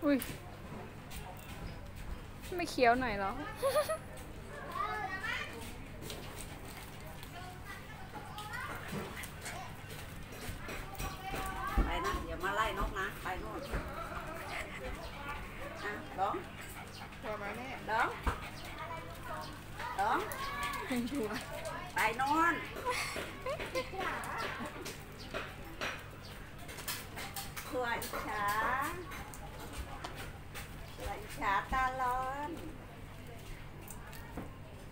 อุ้ยไม่เคี้ยวหน่อยเหรอไปนะอย่ามาไล่นกนะไปโน่นร้องตัวไหมแม่ร้องไปโน่นสวยช้าตาร้อน